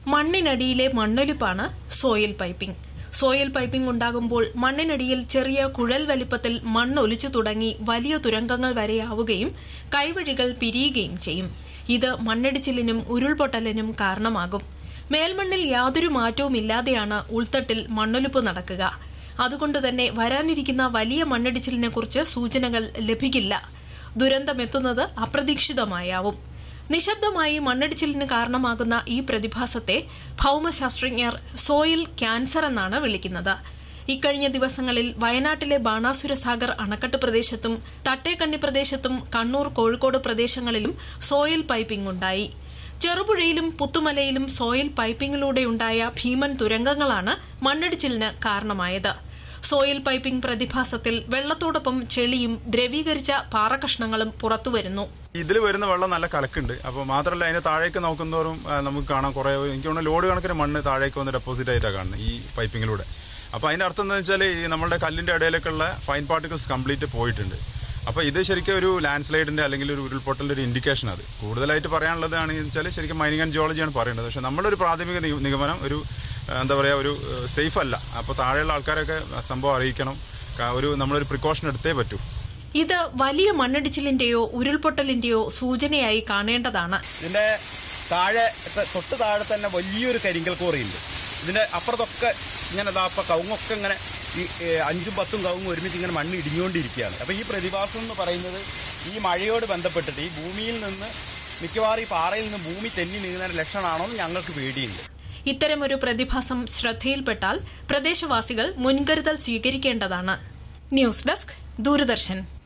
മണ്ണിനടിയിലെ മണ്ണൊലിപ്പാണ് soil piping. Soil piping ഉണ്ടാകുമ്പോൾ മണ്ണിനടിയിൽ ചെറിയ കുഴൽ വലിപ്പത്തിൽ മണ്ണൊലിച്ചു തുടങ്ങി വലിയ തുരങ്കങ്ങൾ വരെയാവുകയും കൈവഴികൾ പിരിയുകയും ചെയ്യും. ഇത് മണ്ണിടിച്ചിലിനും ഉരുൾപൊട്ടലിനും കാരണമാകും. മേൽമണ്ണിൽ യാതൊരു മാറ്റവുമില്ലാതെയാണ് ഉൾത്തട്ടിൽ മണ്ണൊലിപ്പ് നടക്കുക. അതുകൊണ്ടുതന്നെ വരാനിരിക്കുന്ന വലിയ മണ്ണിടിച്ചിലിനെക്കുറിച്ച് സൂചനകൾ ലഭിക്കില്ല. ദുരന്തമെത്തുന്നത് അപ്രതീക്ഷിതമായാവും. നിശബ്ദമായി മണ്ണിടിച്ചിലിന് കാരണമാകുന്ന ഈ പ്രതിഭാസത്തെ ഭൌമശാസ്ത്രജ്ഞർ സോയിൽ ക്യാൻസർ എന്നാണ് വിളിക്കുന്നത്. ഇക്കഴിഞ്ഞ ദിവസങ്ങളിൽ വയനാട്ടിലെ ബാണാസുര സാഗർ അണക്കെട്ട് പ്രദേശത്തും തട്ടേക്കണ്ണി പ്രദേശത്തും കണ്ണൂർ കോഴിക്കോട് പ്രദേശങ്ങളിലും സോയിൽ പൈപ്പിംഗ് ഉണ്ടായി. ചെറുപുഴയിലും പുത്തുമലയിലും സോയിൽ പൈപ്പിംഗിലൂടെയുണ്ടായ ഭീമൻ തുരങ്കങ്ങളാണ് മണ്ണിടിച്ചിലിന് കാരണമായത്. സോയിൽ പൈപ്പിംഗ് പ്രതിഭാസത്തിൽ വെള്ളത്തോടൊപ്പം ചെളിയും ദ്രവീകരിച്ച പാറകഷ്ണങ്ങളും പുറത്തുവരുന്നു. ഇതിൽ വരുന്ന വെള്ളം നല്ല കലക്കുണ്ട്. അപ്പോൾ മാത്രമല്ല, അതിന്റെ താഴേക്ക് നോക്കുന്നതോറും നമുക്ക് കാണാം കുറെ, എനിക്ക് തോന്നുന്നു ലോഡ് കണക്കിന് മണ്ണ് താഴേക്ക് വന്ന് ഡെപ്പോസിറ്റ് ആയിട്ടാണ് കാണുന്നത് ഈ പൈപ്പിങ്ങിലൂടെ. അപ്പോൾ അതിന്റെ അർത്ഥം എന്താ വെച്ചാൽ ഈ നമ്മുടെ കല്ലിന്റെ ഇടയിലേക്കുള്ള ഫൈൻ പാർട്ടിക്കിൾസ് കംപ്ലീറ്റ് പോയിട്ടുണ്ട്. അപ്പോൾ ഇത് ശരിക്കും ഒരു ലാൻഡ് സ്ലൈഡിന്റെ അല്ലെങ്കിൽ ഒരു ഉരുൾപൊട്ടലിന്റെ ഒരു ഇൻഡിക്കേഷൻ. അത് കൂടുതലായിട്ട് പറയാനുള്ളതാണ് വെച്ചാൽ ശരിക്കും മൈനിങ് ആൻഡ് ജിയോളജിയാണ് പറയേണ്ടത്. പക്ഷെ നമ്മളൊരു പ്രാഥമിക നിഗമനം ഒരു എന്താ പറയുക, ഒരു സേഫ് അല്ല. അപ്പോൾ താഴെയുള്ള ആൾക്കാരൊക്കെ സംഭവം അറിയിക്കണം. നമ്മളൊരു പ്രിക്കോഷൻ എടുത്തേ പറ്റൂ. ഇത് വലിയ മണ്ണിടിച്ചിലിന്റെയോ ഉരുൾപൊട്ടലിന്റെയോ സൂചനയായി കാണേണ്ടതാണ്. ഇതിന്റെ തൊട്ട് താഴെ തന്നെ വലിയൊരു കരിങ്കൽ കോറിയുണ്ട്. ഇതിന്റെ അപ്പുറത്തൊക്കെ ഇങ്ങനെ കവുങ്ങൊക്കെ ഇങ്ങനെ ഈ 5ഉം 10ഉം കവുങ്ങും ഒരുമിച്ച് ഇങ്ങനെ മണ്ണ് ഇടിഞ്ഞുകൊണ്ടിരിക്കുകയാണ്. അപ്പോൾ ഈ പ്രതിഭാസം എന്ന് പറയുന്നത് ഈ മഴയോട് ബന്ധപ്പെട്ടിട്ട് ഈ ഭൂമിയിൽ നിന്ന് മിക്കവാറും ഈ പാറയിൽ നിന്ന് ഭൂമി തെന്നി നീങ്ങുന്നതിന്റെ ലക്ഷണമാണോ എന്ന് ഞങ്ങൾക്ക് പേടിയുണ്ട്. ഇത്തരമൊരു പ്രതിഭാസം ശ്രദ്ധയിൽപ്പെട്ടാൽ പ്രദേശവാസികൾ മുൻകരുതൽ സ്വീകരിക്കേണ്ടതാണ്. News desk, Doordarshan.